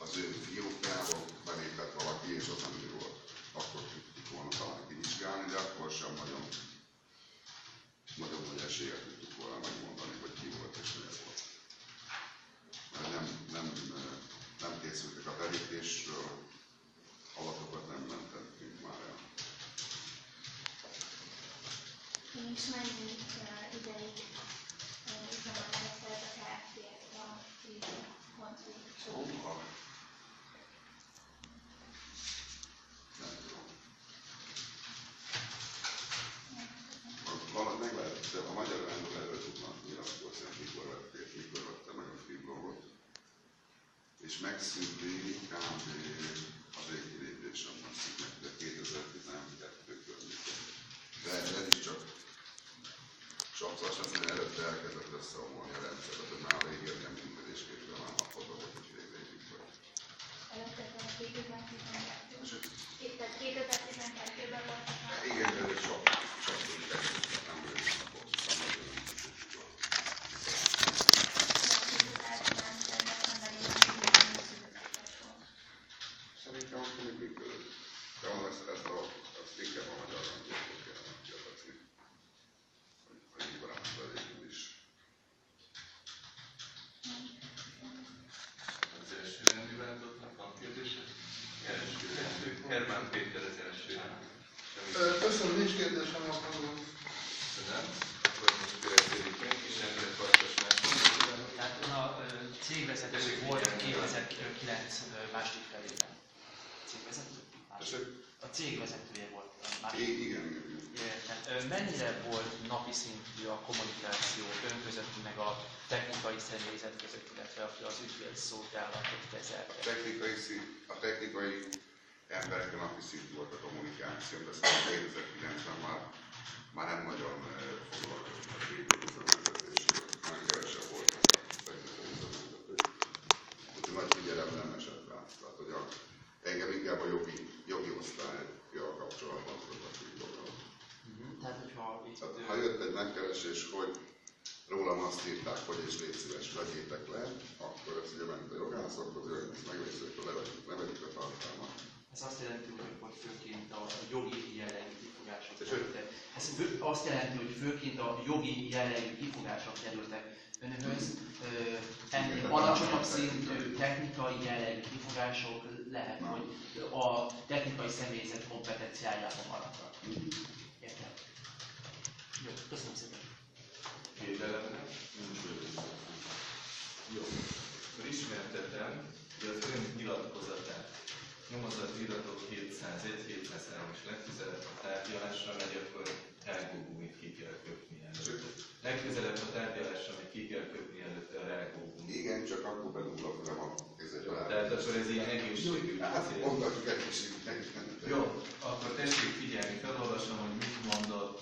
az ő fiókjába belépett valaki, és az nem ő volt. Akkor tudtuk volna talán kivizsgálni, de akkor sem nagyon nagy eséllyel tudtuk volna megmondani, hogy ki volt és miért volt. Mert nem készültek a terítésről, adatokat nem mentettünk már el. És mennyi ideig üzemeltetett a KFT-t a konfliktusok? Nem tudom. Valahogy meg lehet, de a magyar rendőr erről tudnak nyilatkozni, mikor vette meg a Freeblogot. És megszűnti kb. Az égkilépésem most meg, de 2012 környékén. De ez is csak sapszas, mert előtte elkezdett összeomolni a rendszert, hogy már végén nem működésképtelen már napodban volt, hogy végig vagy. Előtte a 2012-ben? Tehát 2012-ben voltak már? Igen, de ez sok nem bőven napot, nem nagyon tudjuk. Szerintem azt még működött. De van ezt inkább a magyar rendőrök kellene kérdezni. Hogy mi van a végül is. Az első rendi váltottnak van kérdése? Első rendű. Hermán Péter az első. Köszönöm, nincs kérdésem, akkor Köszönöm. Akkor most következik senki sem, de Farkas már mondani. Tehát ön a cégvezető volt 2009 második felében. Cégvezető? A cégvezetője volt a második. Igen. Mennyire volt napi szintű a kommunikáció ön között, meg a technikai személyzet között, illetve aki az ügyfélszolgálatot kezelte? A technikai emberekkel napi szintű volt a kommunikáció, de aztán 2009-ben már nem nagyon foglalkozott a végülőzővezetéssel, nagyon kevesebb volt a technikai üzemeltetők. Úgyhogy nagy figyelem nem esett rá. Tehát, hogy engem inkább a jogi osztállyal kapcsolatban tudott a Freeblogon. Tehát, ha jött egy megkeresés, hogy rólam azt írták, hogy és légy szíves, vegyétek le, akkor ez ugye ment a jogászokhoz, hogy ezt megnézzük, hogy levegyük a tartalmat. Ez azt jelenti, hogy főként a jogi jellegű kifogások kerültek. Ez azt jelenti, hogy főként a jogi jellegű kifogások kerültek önhöz. Ennél alacsonyabb szintű technikai jellegű kifogások lehet, hogy a technikai személyzet kompetenciájában maradtak. Értem. Jó, köszönöm szépen. Kérdelemnek? Jó. Akkor ismertetem, hogy az ön nyilatkozatát. Nyomozati iratok 701-703-as legközelebb a tárgyalásra megy, akkor rágógumit ki kell köpni előtt. Legközelebb a tárgyalásra megy, ki kell köpni előtt a rágógumit. Igen, csak akkor beduglakozom a kézzel. Tehát akkor ez ilyen egészségügyi. Hát mondhatjuk egészségügynek. Jó, akkor tessék figyelni, felolvasom, hogy mit mondott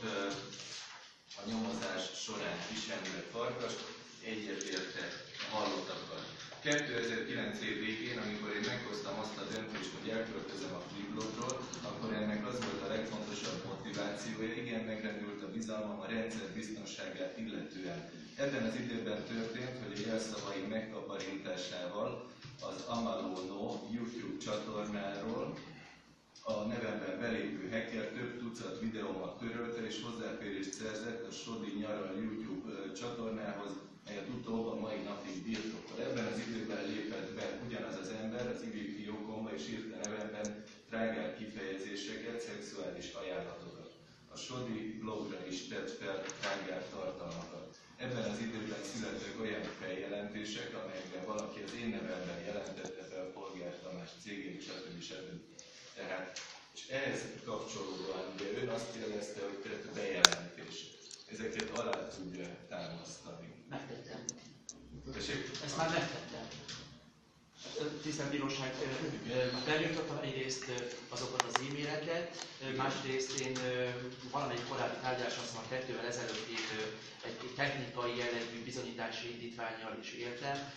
a nyomozás során viselőleg Farkas, egyetérte a hallottakkal. 2009 év végén, amikor én meghoztam azt a döntést, hogy elköltözöm a Freeblogról, akkor ennek az volt a legfontosabb motivációja, igen, megrendült a bizalmam a rendszer biztonságát illetően. Ebben az időben történt, hogy a jelszavaim megkaparintásával az Amalono YouTube csatornáról a nevemben belépő hacker több tucat videómat törölte és hozzáférést szerzett a Sodi Nyaral YouTube csatornához, melyet utóbb a mai napig birtokol. Ebben az időben lépett be ugyanaz az ember az IVP fiókomba és írta nevemben trágár kifejezéseket, szexuális ajánlatokat. A Sodi blogra is tett fel trágár tartalmakat. Ebben az időben születtek olyan feljelentések, amelyekben valaki az én nevemben jelentette fel Polgár Tamás cégét, stb. Tehát, és ehhez kapcsolódóan ugye ön azt jelezte, hogy tett bejelentés. Ezeket alá tudja támasztani. Megtettem. Tessék? Ezt már megtettem. Tisztelt Bíróság, benyújtottam egyrészt azokat az e-maileket, másrészt én valamelyik korábbi tárgyaláson, szóval 2 évvel ezelőtt egy technikai jellegű bizonyítási indítvánnyal is éltem.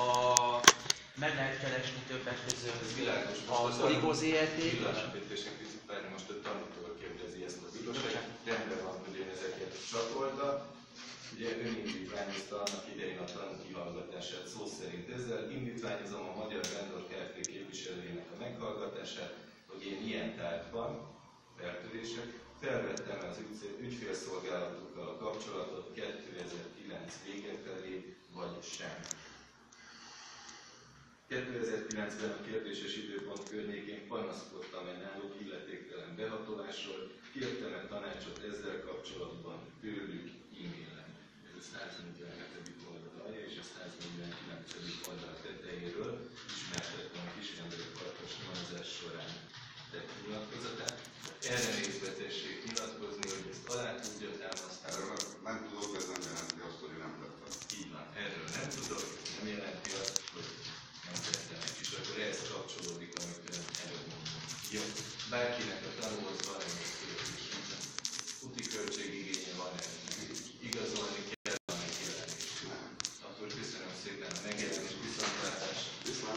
Meg lehet keresni többek között az Origo ZRT-t. Világosítések picit most a tanútól kérdezi ezt a bíróság. Rendben van, hogy ön ezeket csatolta. Ugye ön indítványozta annak idején a tanú kihallgatását szó szerint. Ezzel indítványozom a Magyar Vendor Kft. állítását, hogy én ilyen tárgyban, fertőzések, felvettem az ügyfélszolgálatokkal a kapcsolatot 2009 vége felé, vagy sem. 2009-ben a kérdéses időpont környékén panaszkodtam egy náluk illetéktelen behatolásról, kértem egy tanácsot ezzel kapcsolatban tőlük e-mailen. Ez a 147. oldal alja és a 149. oldal tetejéről ismertettem a Kiskendői Farkas nyomozás során tett nyilatkozatát. Erre nézve tessék nyilatkozni, hogy ezt alá tudja támasztani. Erről nem tudok, ez nem jelenti azt, hogy nem tettem. Így van, erről nem tudok, nem jelenti azt, hogy nem tettem. És akkor ehhez kapcsolódik, amit előbb mondtam. Jó, bárkinek a tanulhoz valami kérdés, úti költségigénye van ennek. Igazolni kell a megjelenést. Akkor köszönöm szépen a megjelenést, viszontlátásra.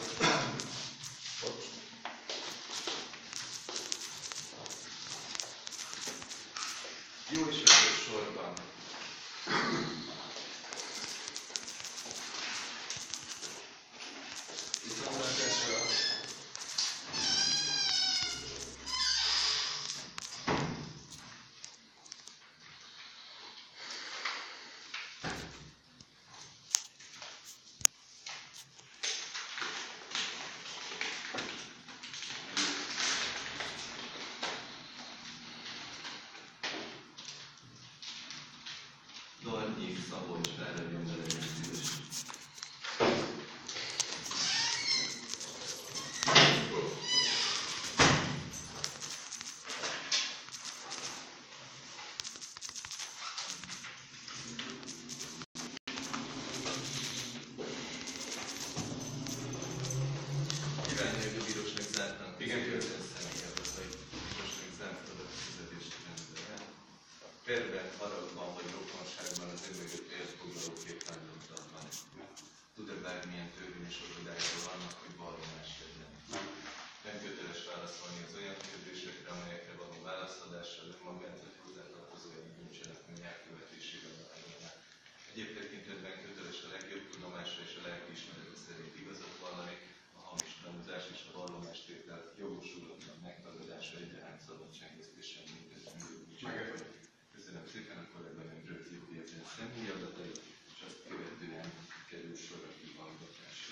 Jó és akkor sorban. Viszontlátásra. Dornyi Szabolcs Váragyon legyen szíves. Kívánni, hogy a bíróság zártan. Igen, köszönöm személyadatai. Bíróság zárt adatfizetést rendelje. Perben, haragban vagy rokonságban az önmögött élfoglalókép hányomtatlan. Tud-e bármilyen törvényes akadályról vannak, hogy vallomást tegyen? Nem köteles válaszolni az olyan kérdésekre, amelyekre való válaszadással önmagát vagy hozzátartozó egy bűncselekmény elkövetésével vállalnak. Egyéb tekintetben köteles a legjobb tudomásra és a lelkiismerete szerint igazat vallani, a hamis tanúzás és a vallomástétel jogosulatlan megtagadása egyaránt szabadságvesztésen büntetendő bűncselekmény. Köszönöm szépen, a kolléganőm rögzíti ezen személyi adatait, és azt követően kerül sor a kihallgatásra.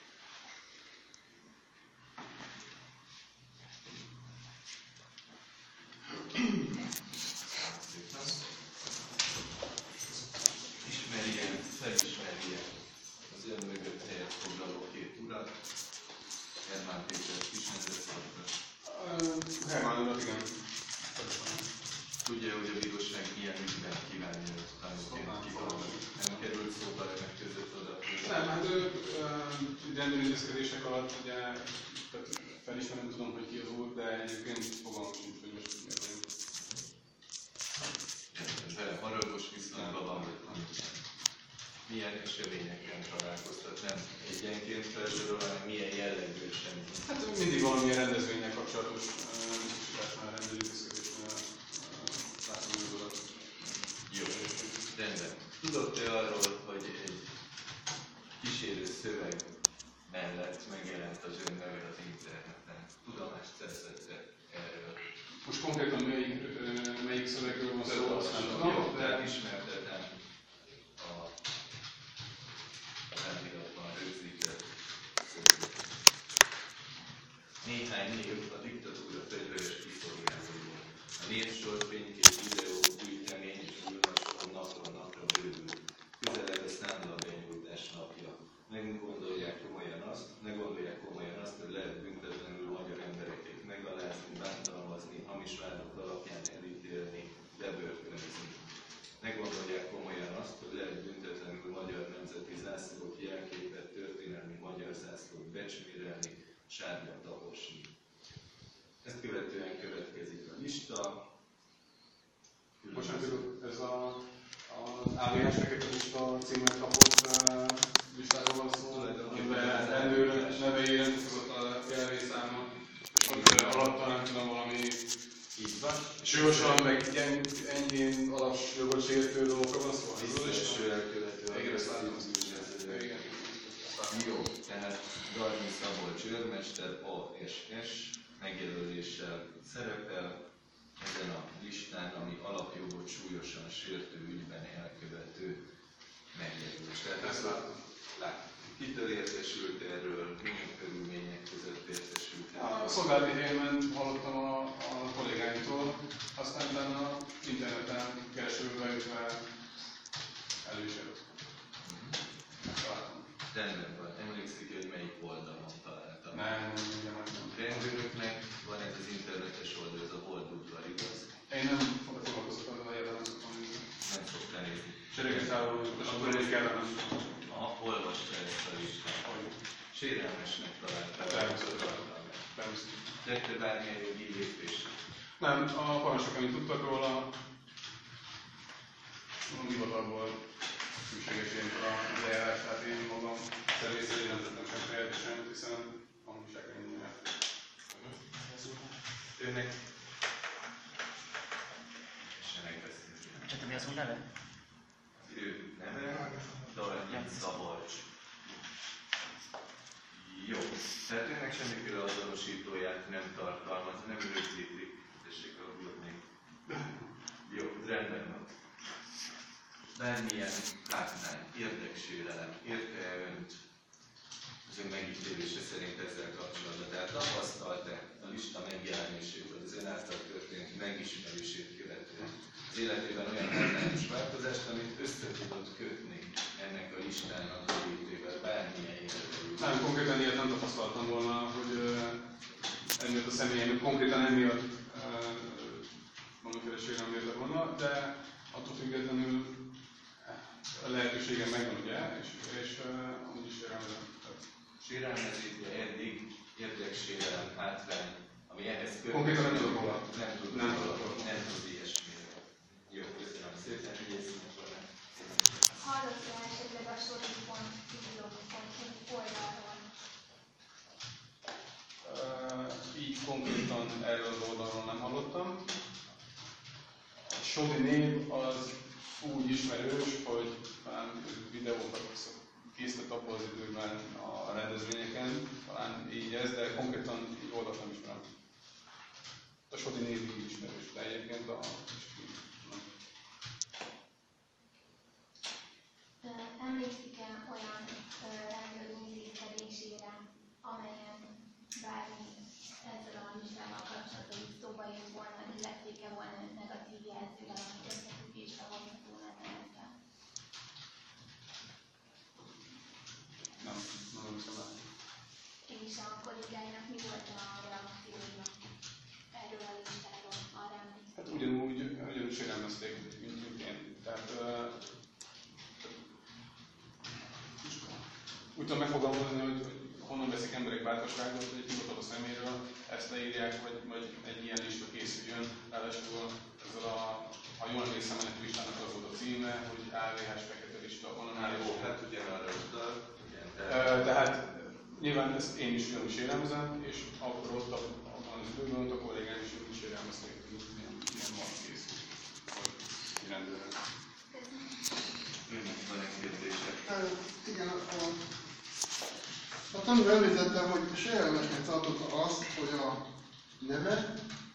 Felismerje az ön mögött helyet foglaló két urat, Hermán Péter Kiskendői Farkas. Hermán urat, igen. Tudja, hogy a bíróság milyen ügyben kívánja tanúként kihallgatni. Nem került szóba önök között oda? Nem, hát rendőrintézkedések alatt ugye felismerem, tudom, hogy ki az úr, de egyébként fogalmam sincs, hogy most mi az én. Vele haragos viszonyban van. Milyen eseményeken találkoztat? Nem egyenként felsorol, hanem milyen jellegű esemény? Hát mindig valamilyen rendezvényel kapcsolatos biztosításnál, rendőrintézkedésnél látom az urat. Jó, rendben. Tudott-e arról, hogy egy kísérő szöveg mellett megjelent az ön neve az interneten? Tudomást szerzett erről? Most konkrétan melyik szövegről van szó, azt nem tudom. Jó, tehát ismertetem a rendiratban rögzített szöveget. Néhány név a diktatúra fegyveres kiszolgálóiból. A névsor, fénykép, videó, gyűjtemény és újmasor napról napra bővül. Közeleg a számlabenyújtás napja. Ne gondolják komolyan azt, hogy lehet büntetlenül magyar embereket megalázni, bántalmazni, hamis vádok alapján elítélni, bebörtönözni. Ne gondolják komolyan azt, hogy lehet büntetlenül magyar nemzeti zászlót, jelképet, történelmi magyar zászlót becsmérelni, sárga taposni. Ezt követően következik a lista. Most ez az AVS-nek a lista címet kapott listáról van szó, amiben rendőr nevei rendelkezott a jelvészáma, és alatta nem tudom valami Így van. súlyosan, meg enyhén alapjogot sértő dolgokra van szó. Visszaeső elkövető. Igen, ezt látom. Jó, tehát Darnyi Szabolcs őrmester, ASS, megjelöléssel szerepel ezen a listán, ami alapjogot súlyosan sértő ügyben elkövető megjelölés. Tehát Ezt látom. kitől értesült erről, milyen körülmények között értesült erről? A szolgálati helyemen hallottam a kollégáimtól, aztán utána interneten keresőbe ütve elő is jött. Megtaláltam. Rendben van. Emlékszik, hogy melyik oldalon találtam? Nem. Rendőröknek van ez az internetes oldal, ez a Hold udvar, igaz? Én nem foglalkozok azzal a jelen, Nem szoktál nézni. Cseréges távol, és akkor egy kellemes. Olvasta ezt a listát. Sérelmesnek találtál. Természetesen. Tette bármilyen jogi lépést. Nem, a parancsok, amit tudtak róla, hivatalból szükségesén az eljárás, tehát én magam személy szerint nem tettem sem teljesen, hiszen hangúságra én nyert. Önnek se megbeszélni. Csak mi az úr neve? Ő neve Daragyi Szabolcs. Jó. Tehát önnek semmiféle azonosítóját nem tartalmaz, nem rögzítik. Tessék aggódni. Jó, rendben van. Bármilyen látmány, érdeksérelem érte önt az ön megítélése szerint ezzel kapcsolatban? Tehát tapasztalta a lista megjelenésével, az ön által történt megismerését követően az életében olyan hátrányos változást, amit össze tudott kötni ennek a listának a létével, bármilyen életben? Nem, konkrétan ilyet nem tapasztaltam volna, hogy emiatt a személyem konkrétan emiatt valamiféle sérelem érte volna, de attól függetlenül a lehetőségem megvan, ugye, és amúgy is sérelmezem. Sérelmezítve eddig érdeksérelem, hátrány, ami ehhez kötődik. Konkrétan nem tudok róla. Nem tud ilyesmire. Jó, köszönöm szépen, ügyésznek van. Hallott-e esetleg a sori.cidlog.hu oldalról? Így konkrétan erről az oldalról nem hallottam. A Sodi név az úgy ismerős, hogy talán videókat készített abban az időben a rendezvényeken, talán így ez, de konkrétan így oldalt nem ismerem. A Sodi név így ismerős, de egyébként a... Emlékszik-e olyan rendőri intézkedésére, amelyen bármi ezzel a listával kapcsolatban így szóba jött volna, illették-e volna negatív jelzővel, amit összefüggésbe vonható lenne ezzel? Nem hiszem el. És a kollégáinak mi volt a reakciója erről a listáról, arra emlékszik? Hát ugyanúgy sérelmezték, mint én. Tehát úgy tudom megfogalmazni, hogy honnan veszik emberek bátorságot, hogy egy hivatalos személyről ezt leírják, vagy egy ilyen lista készüljön. Ráadásul ezzel ha jól emlékszem, ennek a listának az volt a címe, hogy AVH-s fekete lista, onnan áll. Jó, hát ugyanarra utal. Tehát nyilván ezt én is ugyanúgy sérelmezem, és akkor ott abban az időben ott a kollégám is úgy sérelmezték, hogy ilyen van készül. Vagy rendőrön. Önnek van egy kérdése. Igen, a tanuló említette, hogy sérelmesnek tartotta azt, hogy a neve,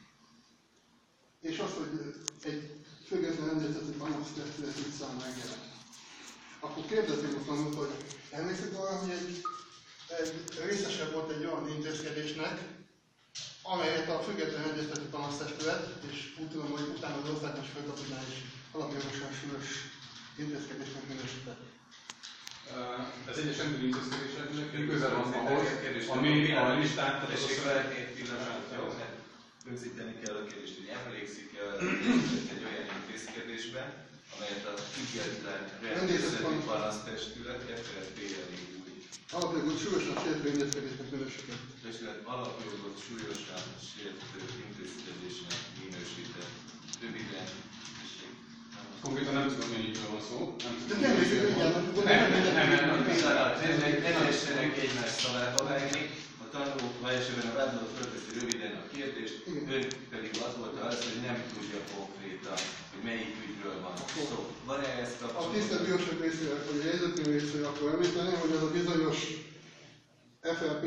és azt, hogy egy független rendészeti panasztestület utcán megjelent. Akkor kérdezném a tanult, hogy emlékszik arra, hogy egy részese volt egy olyan intézkedésnek, amelyet a független rendészeti panasztestület, és úgy tudom, hogy utána az országos főkapitány is alapjogosan súlyos intézkedésnek minősített. Ez egyes rendőri intézkedéseknek közel van ahhoz, ami a listán... Tessék vehetni egy pillanatot, jó? Mert rögzíteni kell a kérdést, hogy emlékszik-e egy olyan intézkedésben, amelyet a független rendészeti panasztestület FRP-re úgy. Alapjogot súlyosan sértő intézkedésnek minősített. Testület alapjogot súlyosan sértő intézkedésnek minősített. Röviden. Konkrétan nem tudom, mennyitől van szó. De nem emlékszik, hogy Nem. Ne tessenek egymás szavába vágni. A tanulók, vagy esetben a vádlott fölteszi röviden a kérdést, ön pedig az volt az, hogy nem tudja konkrétan, hogy melyik ügyről van szó. Van-e ezt A kapcsolatban? tisztelt bíróság részéről, vagy a jegyzető részéről, akkor említeném, hogy az a bizonyos FLP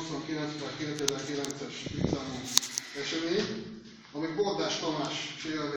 289/2009-es számú esemény, amik Bordás Tamás sérelmét